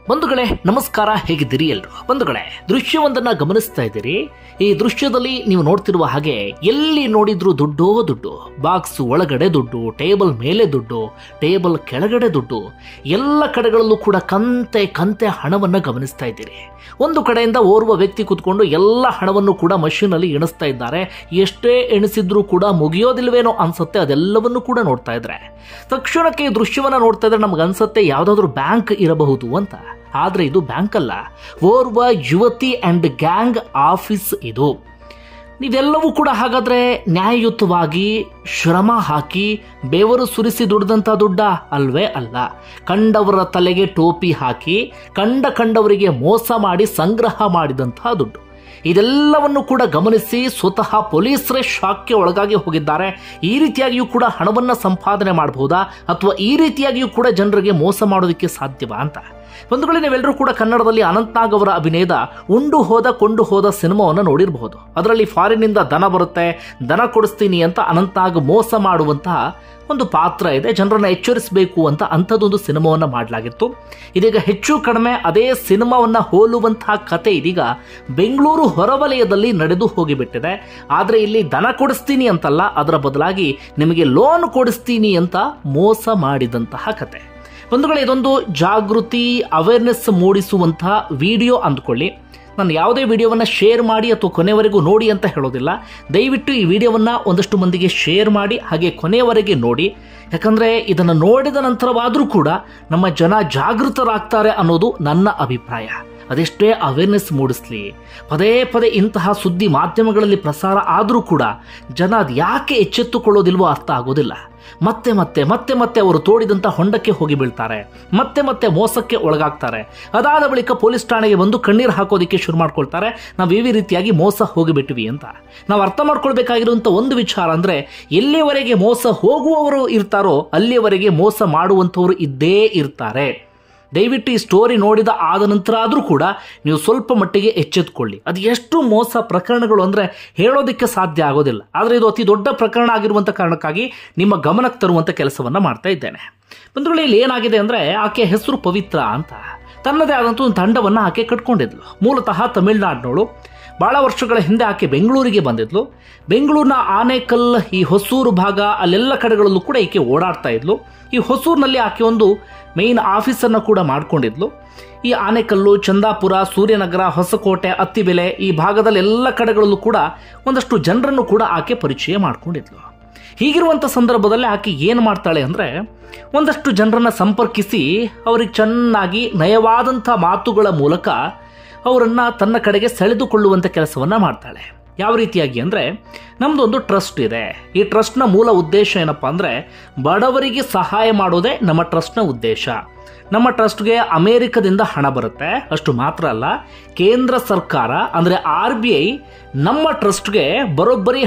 ಬಂಧುಗಳೇ ನಮಸ್ಕಾರ, ಹೇಗಿದ್ದೀರಿ ಎಲ್ರು? ಬಂಧುಗಳೇ, ದೃಶ್ಯವೊಂದನ್ನ ಗಮನಿಸ್ತಾ ಇದ್ದೀರಿ. ಈ ದೃಶ್ಯದಲ್ಲಿ ನೀವು ನೋಡ್ತಿರುವ ಹಾಗೆ ಎಲ್ಲಿ ನೋಡಿದ್ರು ದುಡ್ಡು, ಬಾಕ್ಸ್ ಒಳಗಡೆ ದುಡ್ಡು, ಟೇಬಲ್ ಮೇಲೆ ದುಡ್ಡು, ಟೇಬಲ್ ಕೆಳಗಡೆ ದುಡ್ಡು, ಎಲ್ಲ ಕಡೆಗಳಲ್ಲೂ ಕೂಡ ಕಂತೆ ಹಣವನ್ನ ಗಮನಿಸ್ತಾ ಇದ್ದೀರಿ. ಒಂದು ಕಡೆಯಿಂದ ಓರ್ವ ವ್ಯಕ್ತಿ ಕೂತ್ಕೊಂಡು ಎಲ್ಲ ಹಣವನ್ನು ಕೂಡ ಮಷೀನ್ ಅಲ್ಲಿ ಎಣಿಸ್ತಾ ಇದ್ದಾರೆ. ಎಷ್ಟೇ ಎಣಿಸಿದ್ರೂ ಕೂಡ ಮುಗಿಯೋದಿಲ್ವೇನೋ ಅನ್ಸುತ್ತೆ. ಅದೆಲ್ಲವನ್ನು ಕೂಡ ನೋಡ್ತಾ ಇದ್ರೆ ತಕ್ಷಣಕ್ಕೆ ಈ ದೃಶ್ಯವನ್ನ ನೋಡ್ತಾ ಇದ್ರೆ ನಮ್ಗೆ ಅನ್ಸುತ್ತೆ ಯಾವ್ದಾದ್ರು ಬ್ಯಾಂಕ್ ಇರಬಹುದು ಅಂತ. ಆದ್ರೆ ಇದು ಬ್ಯಾಂಕ್ ಅಲ್ಲ, ಓರ್ವ ಯುವತಿ ಅಂಡ್ ಗ್ಯಾಂಗ್ ಆಫೀಸ್ ಇದು. ನೀವೆಲ್ಲವೂ ಕೂಡ ಹಾಗಾದ್ರೆ ನ್ಯಾಯಯುತವಾಗಿ ಶ್ರಮ ಹಾಕಿ ಬೆವರು ಸುರಿಸಿ ದುಡ್ದಂತ ದುಡ್ಡ ಅಲ್ವೇ ಅಲ್ಲ. ಕಂಡವರ ತಲೆಗೆ ಟೋಪಿ ಹಾಕಿ ಕಂಡವರಿಗೆ ಮೋಸ ಮಾಡಿ ಸಂಗ್ರಹ ಮಾಡಿದಂತಹ ದುಡ್ಡು. ಇದೆಲ್ಲವನ್ನು ಕೂಡ ಗಮನಿಸಿ ಸ್ವತಃ ಪೊಲೀಸರೇ ಶಾಕ್ಗೆ ಒಳಗಾಗಿ ಹೋಗಿದ್ದಾರೆ. ಈ ರೀತಿಯಾಗಿಯೂ ಕೂಡ ಹಣವನ್ನ ಸಂಪಾದನೆ ಮಾಡಬಹುದಾ, ಅಥವಾ ಈ ರೀತಿಯಾಗಿಯೂ ಕೂಡ ಜನರಿಗೆ ಮೋಸ ಮಾಡೋದಕ್ಕೆ ಸಾಧ್ಯವಾ ಅಂತ. ಬಂಧುಗಳೇ, ನೀವೆಲ್ಲರೂ ಕೂಡ ಕನ್ನಡದಲ್ಲಿ ಅನಂತ್ನಾಗ್ ಅವರ ಅಭಿನಯದ ಉಂಡು ಹೋದ ಕೊಂಡು ಹೋದ ಸಿನಿಮಾವನ್ನು ನೋಡಿರಬಹುದು. ಅದರಲ್ಲಿ ಫಾರಿನ್ನಿಂದ ದನ ಬರುತ್ತೆ, ದನ ಕೊಡಿಸ್ತೀನಿ ಅಂತ ಅನಂತ್ನಾಗ್ ಮೋಸ ಮಾಡುವಂತಹ ಒಂದು ಪಾತ್ರ ಇದೆ. ಜನರನ್ನ ಎಚ್ಚರಿಸಬೇಕು ಅಂತ ಅಂಥದ್ದೊಂದು ಸಿನಿಮಾವನ್ನ ಮಾಡಲಾಗಿತ್ತು. ಇದೀಗ ಹೆಚ್ಚು ಕಡಿಮೆ ಅದೇ ಸಿನಿಮಾವನ್ನ ಹೋಲುವಂತಹ ಕತೆ ಇದೀಗ ಬೆಂಗಳೂರು ಹೊರವಲಯದಲ್ಲಿ ನಡೆದು ಹೋಗಿಬಿಟ್ಟಿದೆ. ಆದ್ರೆ ಇಲ್ಲಿ ದನ ಕೊಡಿಸ್ತೀನಿ ಅಂತಲ್ಲ, ಅದರ ಬದಲಾಗಿ ನಿಮಗೆ ಲೋನ್ ಕೊಡಿಸ್ತೀನಿ ಅಂತ ಮೋಸ ಮಾಡಿದಂತಹ ಕತೆ. ಬಂಧುಗಳೇ, ಇದೊಂದು ಜಾಗೃತಿ ಅವೇರ್ನೆಸ್ ಮೂಡಿಸುವಂತಹ ವಿಡಿಯೋ ಅಂದ್ಕೊಳ್ಳಿ. ನಾನು ಯಾವುದೇ ವಿಡಿಯೋವನ್ನ ಶೇರ್ ಮಾಡಿ ಅಥವಾ ಕೊನೆವರೆಗೂ ನೋಡಿ ಅಂತ ಹೇಳೋದಿಲ್ಲ. ದಯವಿಟ್ಟು ಈ ವಿಡಿಯೋವನ್ನ ಒಂದಷ್ಟು ಮಂದಿಗೆ ಶೇರ್ ಮಾಡಿ, ಹಾಗೆ ಕೊನೆಯವರೆಗೆ ನೋಡಿ. ಯಾಕಂದ್ರೆ ಇದನ್ನು ನೋಡಿದ ನಂತರವಾದರೂ ಕೂಡ ನಮ್ಮ ಜನ ಜಾಗೃತರಾಗ್ತಾರೆ ಅನ್ನೋದು ನನ್ನ ಅಭಿಪ್ರಾಯ. ಅದೆಷ್ಟೇ ಅವೇರ್ನೆಸ್ ಮೂಡಿಸ್ಲಿ, ಪದೇ ಪದೇ ಇಂತಹ ಸುದ್ದಿ ಮಾಧ್ಯಮಗಳಲ್ಲಿ ಪ್ರಸಾರ ಆದರೂ ಕೂಡ ಜನ ಅದು ಯಾಕೆ ಎಚ್ಚೆತ್ತುಕೊಳ್ಳೋದಿಲ್ವೋ ಅರ್ಥ ಆಗೋದಿಲ್ಲ. ಮತ್ತೆ ಮತ್ತೆ ಮತ್ತೆ ಮತ್ತೆ ಅವರು ತೋಡಿದಂಥ ಹೊಂಡಕ್ಕೆ ಹೋಗಿ ಬೀಳ್ತಾರೆ, ಮತ್ತೆ ಮತ್ತೆ ಮೋಸಕ್ಕೆ ಒಳಗಾಗ್ತಾರೆ. ಅದಾದ ಬಳಿಕ ಪೊಲೀಸ್ ಠಾಣೆಗೆ ಬಂದು ಕಣ್ಣೀರು ಹಾಕೋದಿಕ್ಕೆ ಶುರು ಮಾಡ್ಕೊಳ್ತಾರೆ, ನಾವು ಈ ರೀತಿಯಾಗಿ ಮೋಸ ಹೋಗಿಬಿಟ್ವಿ ಅಂತ. ನಾವು ಅರ್ಥ ಮಾಡ್ಕೊಳ್ಬೇಕಾಗಿರುವಂಥ ಒಂದು ವಿಚಾರ ಅಂದ್ರೆ, ಎಲ್ಲಿಯವರೆಗೆ ಮೋಸ ಹೋಗುವವರು ಇರ್ತಾರೋ ಅಲ್ಲಿಯವರೆಗೆ ಮೋಸ ಮಾಡುವಂಥವ್ರು ಇದ್ದೇ ಇರ್ತಾರೆ. ದಯವಿಟ್ಟು ಈ ಸ್ಟೋರಿ ನೋಡಿದ ಆದ ನಂತರ ಆದರೂ ಕೂಡ ನೀವು ಸ್ವಲ್ಪ ಮಟ್ಟಿಗೆ ಎಚ್ಚೆತ್ತುಕೊಳ್ಳಿ. ಅದು ಎಷ್ಟು ಮೋಸ ಪ್ರಕರಣಗಳು ಅಂದರೆ ಹೇಳೋದಕ್ಕೆ ಸಾಧ್ಯ ಆಗೋದಿಲ್ಲ. ಆದರೆ ಇದು ಅತಿ ದೊಡ್ಡ ಪ್ರಕರಣ ಆಗಿರುವಂಥ ಕಾರಣಕ್ಕಾಗಿ ನಿಮ್ಮ ಗಮನಕ್ಕೆ ತರುವಂಥ ಕೆಲಸವನ್ನು ಮಾಡ್ತಾ ಇದ್ದೇನೆ. ಬಂಧುಗಳೇ, ಇಲ್ಲಿ ಏನಾಗಿದೆ ಅಂದರೆ, ಆಕೆಯ ಹೆಸರು ಪವಿತ್ರ ಅಂತ. ತನ್ನದೇ ಆದಂಥ ಒಂದು ತಂಡವನ್ನು ಆಕೆ ಕಟ್ಕೊಂಡಿದ್ಲು. ಮೂಲತಃ ತಮಿಳುನಾಡಿನವಳು. ಬಹಳ ವರ್ಷಗಳ ಹಿಂದೆ ಆಕೆ ಬೆಂಗಳೂರಿಗೆ ಬಂದಿದ್ಲು. ಬೆಂಗಳೂರಿನ ಆನೇಕಲ್, ಈ ಹೊಸೂರು ಭಾಗ, ಅಲ್ಲೆಲ್ಲ ಕಡೆಗಳಲ್ಲೂ ಕೂಡ ಈಕೆ ಓಡಾಡ್ತಾ ಇದ್ಲು. ಈ ಹೊಸೂರಿನಲ್ಲಿ ಆಕೆ ಒಂದು ಮೇನ್ ಆಫೀಸನ್ನು ಕೂಡ ಮಾಡ್ಕೊಂಡಿದ್ಲು. ಈ ಆನೇಕಲ್ಲು, ಚಂದಾಪುರ, ಸೂರ್ಯನಗರ, ಹೊಸಕೋಟೆ, ಅತ್ತಿಬೆಲೆ ಈ ಭಾಗದಲ್ಲಿ ಎಲ್ಲ ಕಡೆಗಳಲ್ಲೂ ಕೂಡ ಒಂದಷ್ಟು ಜನರನ್ನು ಕೂಡ ಆಕೆ ಪರಿಚಯ ಮಾಡ್ಕೊಂಡಿದ್ಲು. ಹೀಗಿರುವಂಥ ಸಂದರ್ಭದಲ್ಲಿ ಆಕೆ ಏನು ಮಾಡ್ತಾಳೆ ಅಂದರೆ, ಒಂದಷ್ಟು ಜನರನ್ನು ಸಂಪರ್ಕಿಸಿ ಅವರಿಗೆ ಚೆನ್ನಾಗಿ ನಯವಾದಂಥ ಮಾತುಗಳ ಮೂಲಕ ಅವರನ್ನು ತನ್ನ ಕಡೆಗೆ ಸೆಳೆದುಕೊಳ್ಳುವಂಥ ಕೆಲಸವನ್ನು ಮಾಡ್ತಾಳೆ. ಯಾವ ರೀತಿಯಾಗಿ ಅಂದರೆ, ನಮ್ಮದೊಂದು ಟ್ರಸ್ಟ್ ಇದೆ. ಈ ಟ್ರಸ್ಟ್ನ ಮೂಲ ಉದ್ದೇಶ ಏನಪ್ಪ ಅಂದರೆ, ಬಡವರಿಗೆ ಸಹಾಯ ಮಾಡೋದೇ ನಮ್ಮ ಟ್ರಸ್ಟ್ನ ಉದ್ದೇಶ. ನಮ್ಮ ಟ್ರಸ್ಟ್ಗೆ ಅಮೆರಿಕದಿಂದ ಹಣ ಬರುತ್ತೆ. ಅಷ್ಟು ಮಾತ್ರ ಅಲ್ಲ, ಕೇಂದ್ರ ಸರ್ಕಾರ ಅಂದರೆ RBI ನಮ್ಮ ಟ್ರಸ್ಟ್ಗೆ ಬರೋಬ್ಬರಿ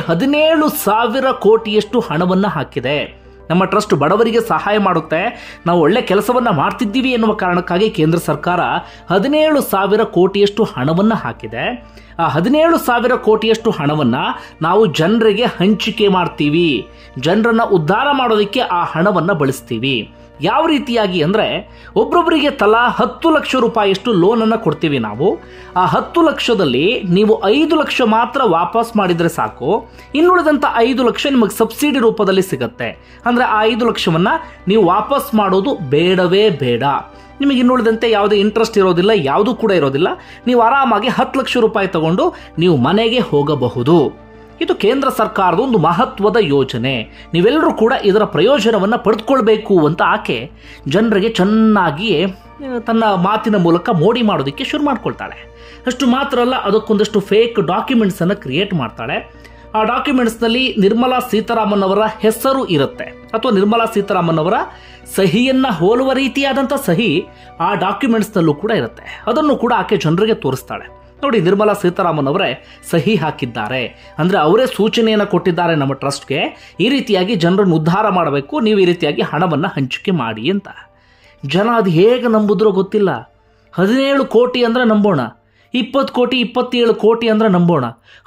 17,000 ಕೋಟಿಯಷ್ಟು ಹಣವನ್ನು ಹಾಕಿದೆ. ನಮ್ಮ ಟ್ರಸ್ಟ್ ಬಡವರಿಗೆ ಸಹಾಯ ಮಾಡುತ್ತೆ, ನಾವು ಒಳ್ಳೆ ಕೆಲಸವನ್ನ ಮಾಡ್ತಿದ್ದೀವಿ ಎನ್ನುವ ಕಾರಣಕ್ಕಾಗಿ ಕೇಂದ್ರ ಸರ್ಕಾರ 17,000 ಕೋಟಿಯಷ್ಟು ಹಣವನ್ನು ಹಾಕಿದೆ. ಆ 17,000 ಕೋಟಿಯಷ್ಟು ಹಣವನ್ನ ನಾವು ಜನರಿಗೆ ಹಂಚಿಕೆ ಮಾಡ್ತೀವಿ. ಜನರನ್ನ ಉದ್ಧಾರ ಮಾಡೋದಕ್ಕೆ ಆ ಹಣವನ್ನ ಬಳಸ್ತೀವಿ. ಯಾವ ರೀತಿಯಾಗಿ ಅಂದರೆ, ಒಬ್ಬೊಬ್ಬರಿಗೆ ತಲಾ 10 ಲಕ್ಷ ರೂಪಾಯಿಯಷ್ಟು ಲೋನ್ ಅನ್ನು ಕೊಡ್ತೀವಿ ನಾವು. ಆ 10 ಲಕ್ಷದಲ್ಲಿ ನೀವು 5 ಲಕ್ಷ ಮಾತ್ರ ವಾಪಸ್ ಮಾಡಿದ್ರೆ ಸಾಕು. ಇನ್ನುಳಿದಂಥ 5 ಲಕ್ಷ ನಿಮಗೆ ಸಬ್ಸಿಡಿ ರೂಪದಲ್ಲಿ ಸಿಗುತ್ತೆ. ಅಂದ್ರೆ ಆ 5 ಲಕ್ಷವನ್ನ ನೀವು ವಾಪಸ್ ಮಾಡೋದು ಬೇಡವೇ ಬೇಡ. ನಿಮಗೆ ಇನ್ನುಳಿದಂತೆ ಯಾವುದೇ ಇಂಟ್ರೆಸ್ಟ್ ಇರೋದಿಲ್ಲ, ಯಾವುದೂ ಕೂಡ ಇರೋದಿಲ್ಲ. ನೀವು ಆರಾಮಾಗಿ 10 ಲಕ್ಷ ರೂಪಾಯಿ ತಗೊಂಡು ನೀವು ಮನೆಗೆ ಹೋಗಬಹುದು. ಇದು ಕೇಂದ್ರ ಸರ್ಕಾರದ ಒಂದು ಮಹತ್ವದ ಯೋಜನೆ. ನೀವೆಲ್ಲರೂ ಕೂಡ ಇದರ ಪ್ರಯೋಜನವನ್ನು ಪಡೆದುಕೊಳ್ಬೇಕು ಅಂತ ಆಕೆ ಜನರಿಗೆ ಚೆನ್ನಾಗಿಯೇ ತನ್ನ ಮಾತಿನ ಮೂಲಕ ಮೋಡಿ ಮಾಡೋದಕ್ಕೆ ಶುರು ಮಾಡ್ಕೊಳ್ತಾಳೆ. ಅಷ್ಟು ಮಾತ್ರ ಅಲ್ಲ, ಅದಕ್ಕೊಂದಷ್ಟು ಫೇಕ್ ಡಾಕ್ಯುಮೆಂಟ್ಸ್ ಅನ್ನು ಕ್ರಿಯೇಟ್ ಮಾಡ್ತಾಳೆ. ಆ ಡಾಕ್ಯುಮೆಂಟ್ಸ್ನಲ್ಲಿ ನಿರ್ಮಲಾ ಸೀತಾರಾಮನ್ ಅವರ ಹೆಸರು ಇರುತ್ತೆ, ಅಥವಾ ನಿರ್ಮಲಾ ಸೀತಾರಾಮನ್ ಅವರ ಸಹಿಯನ್ನ ಹೋಲುವ ರೀತಿಯಾದಂಥ ಸಹಿ ಆ ಡಾಕ್ಯುಮೆಂಟ್ಸ್ನಲ್ಲೂ ಕೂಡ ಇರುತ್ತೆ. ಅದನ್ನು ಕೂಡ ಆಕೆ ಜನರಿಗೆ ತೋರಿಸ್ತಾಳೆ. ನೋಡಿ, ನಿರ್ಮಲಾ ಸೀತಾರಾಮನ್ ಅವರೇ ಸಹಿ ಹಾಕಿದ್ದಾರೆ, ಅಂದ್ರೆ ಅವರೇ ಸೂಚನೆಯನ್ನು ಕೊಟ್ಟಿದ್ದಾರೆ ನಮ್ಮ ಟ್ರಸ್ಟ್ಗೆ, ಈ ರೀತಿಯಾಗಿ ಜನರನ್ನು ಉದ್ಧಾರ ಮಾಡಬೇಕು, ನೀವು ಈ ರೀತಿಯಾಗಿ ಹಣವನ್ನು ಹಂಚಿಕೆ ಮಾಡಿ ಅಂತ. ಜನ ಅದು ಹೇಗೆ ನಂಬುದ್ರೋ ಗೊತ್ತಿಲ್ಲ. 17 ಕೋಟಿ ಅಂದ್ರೆ ನಂಬೋಣ, 20 ಕೋಟಿ 27 ಕೋಟಿ ಅಂದ್ರೆ ನಂಬೋಣ.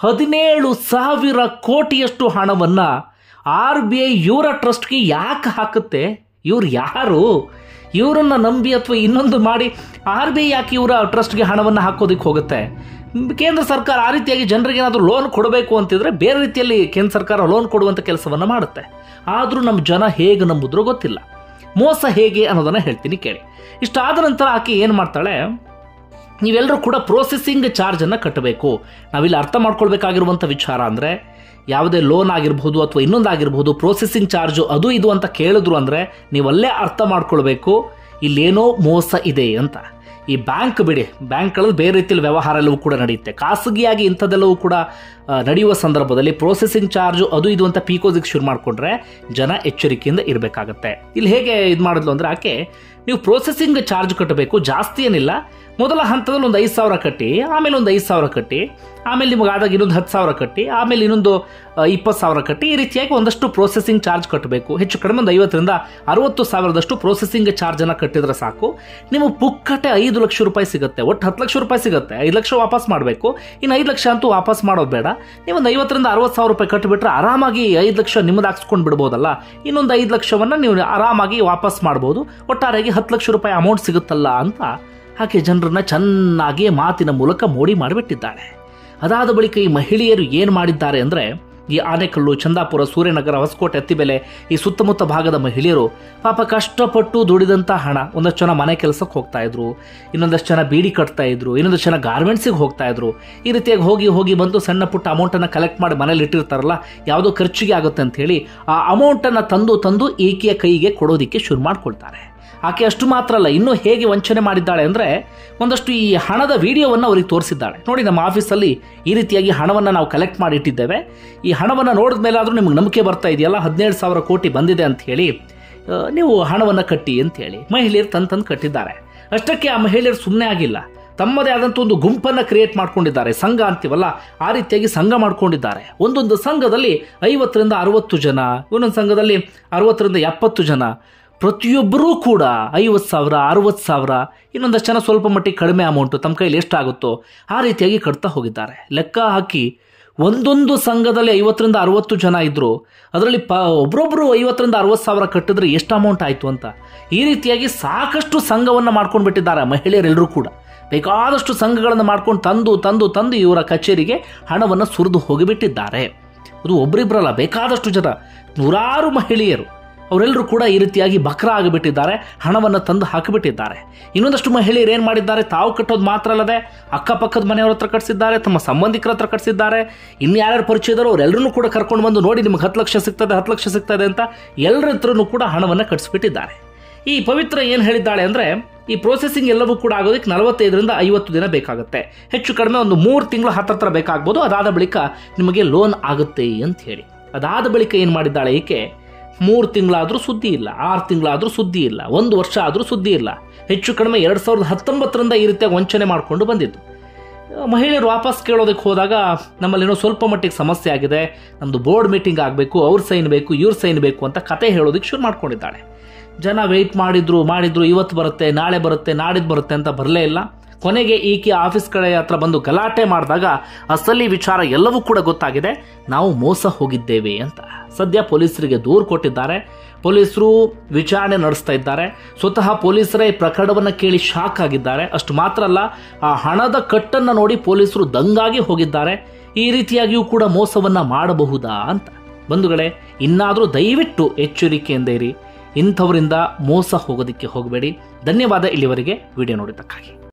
17,000 ಕೋಟಿಯಷ್ಟು ಹಣವನ್ನ RBI ಇವರ ಟ್ರಸ್ಟ್ಗೆ ಯಾಕೆ ಹಾಕುತ್ತೆ? ಇವ್ರು ಯಾರು? ಇವರನ್ನ ನಂಬಿ ಅಥವಾ ಇನ್ನೊಂದು ಮಾಡಿ RBI ಯಾಕೆ ಇವರ ಟ್ರಸ್ಟ್ಗೆ ಹಣವನ್ನು ಹಾಕೋದಕ್ಕೆ ಹೋಗುತ್ತೆ? ಕೇಂದ್ರ ಸರ್ಕಾರ ಆ ರೀತಿಯಾಗಿ ಜನರಿಗೆ ಏನಾದರೂ ಲೋನ್ ಕೊಡಬೇಕು ಅಂತಿದ್ರೆ ಬೇರೆ ರೀತಿಯಲ್ಲಿ ಕೇಂದ್ರ ಸರ್ಕಾರ ಲೋನ್ ಕೊಡುವಂಥ ಕೆಲಸವನ್ನು ಮಾಡುತ್ತೆ. ಆದರೂ ನಮ್ಮ ಜನ ಹೇಗೆ ನಂಬುದ್ರೂ ಗೊತ್ತಿಲ್ಲ. ಮೋಸ ಹೇಗೆ ಅನ್ನೋದನ್ನು ಹೇಳ್ತೀನಿ ಕೇಳಿ. ಇಷ್ಟಾದ ನಂತರ ಆಕೆ ಏನು ಮಾಡ್ತಾಳೆ, ನೀವೆಲ್ಲರೂ ಕೂಡ ಪ್ರೊಸೆಸಿಂಗ್ ಚಾರ್ಜನ್ನು ಕಟ್ಟಬೇಕು. ನಾವಿಲ್ಲಿ ಅರ್ಥ ಮಾಡ್ಕೊಳ್ಬೇಕಾಗಿರುವಂಥ ವಿಚಾರ ಅಂದರೆ, ಯಾವುದೇ ಲೋನ್ ಆಗಿರ್ಬೋದು ಅಥವಾ ಇನ್ನೊಂದಾಗಿರ್ಬೋದು, ಪ್ರೊಸೆಸಿಂಗ್ ಚಾರ್ಜು ಅದು ಇದು ಅಂತ ಕೇಳಿದ್ರು ಅಂದರೆ ನೀವಲ್ಲೇ ಅರ್ಥ ಮಾಡ್ಕೊಳ್ಬೇಕು ಇಲ್ಲೇನೋ ಮೋಸ ಇದೆ ಅಂತ. ಈ ಬ್ಯಾಂಕ್ ಬಿಡಿ, ಬ್ಯಾಂಕ್ಗಳಲ್ಲಿ ಬೇರೆ ರೀತಿಯಲ್ಲಿ ವ್ಯವಹಾರ ಎಲ್ಲವೂ ಕೂಡ ನಡೆಯುತ್ತೆ. ಖಾಸಗಿಯಾಗಿ ಇಂಥದ್ದೆಲ್ಲವೂ ಕೂಡ ನಡೆಯುವ ಸಂದರ್ಭದಲ್ಲಿ ಪ್ರೊಸೆಸಿಂಗ್ ಚಾರ್ಜು ಅದು ಇದು ಅಂತ ಪೀಕೋದಿಕ್ಕೆ ಶುರು ಮಾಡಿಕೊಂಡ್ರೆ ಜನ ಎಚ್ಚರಿಕೆಯಿಂದ ಇರಬೇಕಾಗತ್ತೆ. ಇಲ್ಲಿ ಹೇಗೆ ಇದು ಮಾಡಿದ್ಲು ಅಂದರೆ ಆಕೆ, ನೀವು ಪ್ರೊಸೆಸಿಂಗ್ ಚಾರ್ಜ್ ಕಟ್ಟಬೇಕು, ಜಾಸ್ತಿ ಏನಿಲ್ಲ. ಮೊದಲ ಹಂತದಲ್ಲಿ ಒಂದು 5,000 ಕಟ್ಟಿ, ಆಮೇಲೆ ಒಂದು 5,000 ಕಟ್ಟಿ, ಆಮೇಲೆ ನಿಮಗೆ ಆದಾಗ ಇನ್ನೊಂದು 10,000 ಕಟ್ಟಿ, ಆಮೇಲೆ ಇನ್ನೊಂದು 20,000 ಕಟ್ಟಿ. ಈ ರೀತಿಯಾಗಿ ಒಂದಷ್ಟು ಪ್ರೊಸೆಸಿಂಗ್ ಚಾರ್ಜ್ ಕಟ್ಟಬೇಕು. ಹೆಚ್ಚು ಕಡಿಮೆ ಒಂದು 50,000ರಿಂದ 60,000ದಷ್ಟು ಪ್ರೊಸೆಸಿಂಗ್ ಚಾರ್ಜನ್ನು ಕಟ್ಟಿದ್ರೆ ಸಾಕು. ನಿಮಗೆ ಪುಕ್ಕಟೆ 5 ಲಕ್ಷ ರೂಪಾಯಿ ಸಿಗುತ್ತೆ. ಒಟ್ಟು 10 ಲಕ್ಷ ರೂಪಾಯಿ ಸಿಗುತ್ತೆ. 5 ಲಕ್ಷ ವಾಪಸ್ ಮಾಡಬೇಕು, ಇನ್ನು 5 ಲಕ್ಷ ಅಂತೂ ವಾಪಸ್ ಮಾಡೋದು ಬೇಡ. ನೀವು ಒಂದು 50,000ರಿಂದ 60,000 ರೂಪಾಯಿ ಕಟ್ಟಿಬಿಟ್ರೆ ಆರಾಮಾಗಿ 5 ಲಕ್ಷ ನಿಮ್ಮದು ಹಾಕ್ಸ್ಕೊಂಡು ಬಿಡ್ಬೋದಲ್ಲ. ಇನ್ನೊಂದು 5 ಲಕ್ಷವನ್ನು ನೀವು ಆರಾಮಾಗಿ ವಾಪಸ್ ಮಾಡ್ಬೋದು. ಒಟ್ಟಾರೆಯಾಗಿ 10 ಲಕ್ಷ ರೂಪಾಯಿ ಅಮೌಂಟ್ ಸಿಗುತ್ತಲ್ಲ ಅಂತ ಆಕೆ ಜನರನ್ನ ಚೆನ್ನಾಗಿ ಮಾತಿನ ಮೂಲಕ ಮೋಡಿ ಮಾಡಿಬಿಟ್ಟಿದ್ದಾಳೆ. ಅದಾದ ಬಳಿಕ ಈ ಮಹಿಳೆಯರು ಏನು ಮಾಡಿದ್ದಾರೆ ಅಂದರೆ, ಈ ಆನೆಕಲ್ಲು, ಚಂದಾಪುರ, ಸೂರ್ಯನಗರ, ಹೊಸಕೋಟೆ, ಅತ್ತಿಬೆಲೆ ಈ ಸುತ್ತಮುತ್ತ ಭಾಗದ ಮಹಿಳೆಯರು ಪಾಪ ಕಷ್ಟಪಟ್ಟು ದುಡಿದಂಥ ಹಣ, ಒಂದಷ್ಟು ಜನ ಮನೆ ಕೆಲಸಕ್ಕೆ ಹೋಗ್ತಾ ಇದ್ರು, ಇನ್ನೊಂದಷ್ಟು ಜನ ಬೀಡಿ ಕಟ್ತಾ ಇದ್ರು, ಇನ್ನೊಂದಷ್ಟು ಜನ ಗಾರ್ಮೆಂಟ್ಸಿಗೆ ಹೋಗ್ತಾ ಇದ್ರು. ಈ ರೀತಿಯಾಗಿ ಹೋಗಿ ಬಂದು ಸಣ್ಣ ಪುಟ್ಟ ಅಮೌಂಟನ್ನು ಕಲೆಕ್ಟ್ ಮಾಡಿ ಮನೇಲಿ ಇಟ್ಟಿರ್ತಾರಲ್ಲ, ಯಾವುದೋ ಖರ್ಚಿಗೆ ಆಗುತ್ತೆ ಅಂತ ಹೇಳಿ ಆ ಅಮೌಂಟನ್ನು ತಂದು ಈಕೆಯ ಕೈಗೆ ಕೊಡೋದಿಕ್ಕೆ ಶುರು ಮಾಡ್ಕೊಳ್ತಾರೆ. ಆಕೆ ಅಷ್ಟು ಮಾತ್ರ ಅಲ್ಲ, ಇನ್ನೂ ಹೇಗೆ ವಂಚನೆ ಮಾಡಿದ್ದಾಳೆ ಅಂದರೆ, ಒಂದಷ್ಟು ಈ ಹಣದ ವಿಡಿಯೋವನ್ನು ಅವರಿಗೆ ತೋರಿಸಿದ್ದಾಳೆ. ನೋಡಿ, ನಮ್ಮ ಆಫೀಸಲ್ಲಿ ಈ ರೀತಿಯಾಗಿ ಹಣವನ್ನು ನಾವು ಕಲೆಕ್ಟ್ ಮಾಡಿ ಇಟ್ಟಿದ್ದೇವೆ. ಈ ಹಣವನ್ನು ನೋಡಿದ ಮೇಲಾದರೂ ನಿಮ್ಗೆ ನಂಬಿಕೆ ಬರ್ತಾ ಇದೆಯಲ್ಲ, 17,000 ಕೋಟಿ ಬಂದಿದೆ ಅಂತ ಹೇಳಿ ನೀವು ಹಣವನ್ನು ಕಟ್ಟಿ ಅಂತ ಹೇಳಿ ಮಹಿಳೆಯರು ತಂದು ಕಟ್ಟಿದ್ದಾರೆ. ಅಷ್ಟಕ್ಕೆ ಆ ಮಹಿಳೆಯರು ಸುಮ್ಮನೆ ಆಗಿಲ್ಲ, ತಮ್ಮದೇ ಆದಂಥ ಒಂದು ಗುಂಪನ್ನು ಕ್ರಿಯೇಟ್ ಮಾಡ್ಕೊಂಡಿದ್ದಾರೆ. ಸಂಘ ಅಂತೀವಲ್ಲ, ಆ ರೀತಿಯಾಗಿ ಸಂಘ ಮಾಡ್ಕೊಂಡಿದ್ದಾರೆ. ಒಂದೊಂದು ಸಂಘದಲ್ಲಿ 50ರಿಂದ 60 ಜನ, ಇನ್ನೊಂದು ಸಂಘದಲ್ಲಿ 60ರಿಂದ 70 ಜನ. ಪ್ರತಿಯೊಬ್ಬರೂ ಕೂಡ 50,000, 60,000, ಇನ್ನೊಂದಷ್ಟು ಜನ ಸ್ವಲ್ಪ ಮಟ್ಟಿಗೆ ಕಡಿಮೆ ಅಮೌಂಟು, ತಮ್ಮ ಕೈಲಿ ಎಷ್ಟಾಗುತ್ತೋ ಆ ರೀತಿಯಾಗಿ ಕಟ್ತಾ ಹೋಗಿದ್ದಾರೆ. ಲೆಕ್ಕ ಹಾಕಿ ಒಂದೊಂದು ಸಂಘದಲ್ಲಿ 50ರಿಂದ 60 ಜನ ಇದ್ದರು. ಅದರಲ್ಲಿ ಒಬ್ಬರೊಬ್ಬರು 50ರಿಂದ 60,000 ಕಟ್ಟಿದ್ರೆ ಎಷ್ಟು ಅಮೌಂಟ್ ಆಯಿತು ಅಂತ. ಈ ರೀತಿಯಾಗಿ ಸಾಕಷ್ಟು ಸಂಘವನ್ನು ಮಾಡ್ಕೊಂಡು ಬಿಟ್ಟಿದ್ದಾರೆ ಮಹಿಳೆಯರೆಲ್ಲರೂ ಕೂಡ. ಬೇಕಾದಷ್ಟು ಸಂಘಗಳನ್ನು ಮಾಡ್ಕೊಂಡು ತಂದು ಇವರ ಕಚೇರಿಗೆ ಹಣವನ್ನು ಸುರಿದು ಹೋಗಿಬಿಟ್ಟಿದ್ದಾರೆ. ಅದು ಒಬ್ಬರಿಬ್ಬರಲ್ಲ, ಬೇಕಾದಷ್ಟು ಜನ, ನೂರಾರು ಮಹಿಳೆಯರು ಅವರೆಲ್ಲರೂ ಕೂಡ ಈ ರೀತಿಯಾಗಿ ಬಕ್ರ ಆಗಿಬಿಟ್ಟಿದ್ದಾರೆ, ಹಣವನ್ನು ತಂದು ಹಾಕಿಬಿಟ್ಟಿದ್ದಾರೆ. ಇನ್ನೊಂದಷ್ಟು ಮಹಿಳೆಯರು ಏನು ಮಾಡಿದ್ದಾರೆ, ತಾವು ಕಟ್ಟೋದು ಮಾತ್ರ ಅಲ್ಲದೆ ಅಕ್ಕಪಕ್ಕದ ಮನೆಯವ್ರ ಹತ್ರ ಕಟ್ಟಿಸಿದ್ದಾರೆ, ತಮ್ಮ ಸಂಬಂಧಿಕರ ಹತ್ರ ಕಟ್ಟಿಸಿದ್ದಾರೆ, ಇನ್ಯಾರ್ಯಾರು ಪರಿಚಯ ಇದ್ದಾರೋ ಅವರೆಲ್ಲರೂ ಕೂಡ ಕರ್ಕೊಂಡು ಬಂದು, ನೋಡಿ ನಿಮ್ಗೆ 10 ಲಕ್ಷ ಸಿಗ್ತದೆ ಅಂತ ಎಲ್ಲರ ಹತ್ರನೂ ಕೂಡ ಹಣವನ್ನು ಕಟ್ಟಿಸ್ಬಿಟ್ಟಿದ್ದಾರೆ. ಈ ಪವಿತ್ರ ಏನು ಹೇಳಿದ್ದಾಳೆ ಅಂದರೆ, ಈ ಪ್ರೊಸೆಸಿಂಗ್ ಎಲ್ಲವೂ ಕೂಡ ಆಗೋದಕ್ಕೆ 45ರಿಂದ 50 ದಿನ ಬೇಕಾಗುತ್ತೆ. ಹೆಚ್ಚು ಕಡಿಮೆ ಒಂದು 3 ತಿಂಗಳು ಹತ್ತಿರ ಬೇಕಾಗ್ಬೋದು. ಅದಾದ ಬಳಿಕ ನಿಮಗೆ ಲೋನ್ ಆಗುತ್ತೆ ಅಂತ ಹೇಳಿ. ಅದಾದ ಬಳಿಕ ಏನು ಮಾಡಿದ್ದಾಳೆ ಈಕೆ, 3 ತಿಂಗಳಾದರೂ ಸುದ್ದಿ ಇಲ್ಲ, 6 ತಿಂಗಳಾದರೂ ಸುದ್ದಿ ಇಲ್ಲ, 1 ವರ್ಷ ಆದರೂ ಸುದ್ದಿ ಇಲ್ಲ. ಹೆಚ್ಚು ಕಡಿಮೆ 2019ರಿಂದ ಈ ರೀತಿಯಾಗಿ ವಂಚನೆ ಮಾಡಿಕೊಂಡು ಬಂದಿದ್ದು. ಮಹಿಳೆಯರು ವಾಪಸ್ ಕೇಳೋದಕ್ಕೆ ಹೋದಾಗ, ನಮ್ಮಲ್ಲೇನೋ ಸ್ವಲ್ಪ ಮಟ್ಟಿಗೆ ಸಮಸ್ಯೆ ಆಗಿದೆ, ನಮ್ಮದು ಬೋರ್ಡ್ ಮೀಟಿಂಗ್ ಆಗಬೇಕು, ಅವ್ರ ಸೈನ್ ಬೇಕು, ಇವ್ರ ಸೈನ್ ಬೇಕು ಅಂತ ಕತೆ ಹೇಳೋದಕ್ಕೆ ಶುರು ಮಾಡ್ಕೊಂಡಿದ್ದಾಳೆ. ಜನ ವೆಯ್ಟ್ ಮಾಡಿದ್ರು, ಇವತ್ತು ಬರುತ್ತೆ, ನಾಳೆ ಬರುತ್ತೆ, ನಾಡಿದ್ದು ಬರುತ್ತೆ ಅಂತ ಬರಲೇ ಇಲ್ಲ. ಕೊನೆಗೆ ಈಕೆ ಆಫೀಸ್ ಕಡೆ ಹತ್ರ ಬಂದು ಗಲಾಟೆ ಮಾಡಿದಾಗ ಅಸಲಿ ವಿಚಾರ ಎಲ್ಲವೂ ಕೂಡ ಗೊತ್ತಾಗಿದೆ, ನಾವು ಮೋಸ ಹೋಗಿದ್ದೇವೆ ಅಂತ. ಸದ್ಯ ಪೊಲೀಸರಿಗೆ ದೂರು ಕೊಟ್ಟಿದ್ದಾರೆ. ಪೊಲೀಸರು ವಿಚಾರಣೆ ನಡೆಸ್ತಾ ಇದ್ದಾರೆ. ಸ್ವತಃ ಪೊಲೀಸರೇ ಈ ಪ್ರಕರಣವನ್ನು ಕೇಳಿ ಶಾಕ್ ಆಗಿದ್ದಾರೆ. ಅಷ್ಟು ಮಾತ್ರ ಅಲ್ಲ, ಆ ಹಣದ ಕಟ್ಟನ್ನು ನೋಡಿ ಪೊಲೀಸರು ದಂಗಾಗಿ ಹೋಗಿದ್ದಾರೆ. ಈ ರೀತಿಯಾಗಿಯೂ ಕೂಡ ಮೋಸವನ್ನು ಮಾಡಬಹುದಾ ಅಂತ. ಬಂಧುಗಳೇ, ಇನ್ನಾದರೂ ದಯವಿಟ್ಟು ಎಚ್ಚರಿಕೆಯಿಂದ ಇರಿ, ಇಂಥವರಿಂದ ಮೋಸ ಹೋಗೋದಕ್ಕೆ ಹೋಗಬೇಡಿ. ಧನ್ಯವಾದ ಇಲ್ಲಿವರೆಗೆ ವಿಡಿಯೋ ನೋಡಿದ್ದಕ್ಕಾಗಿ.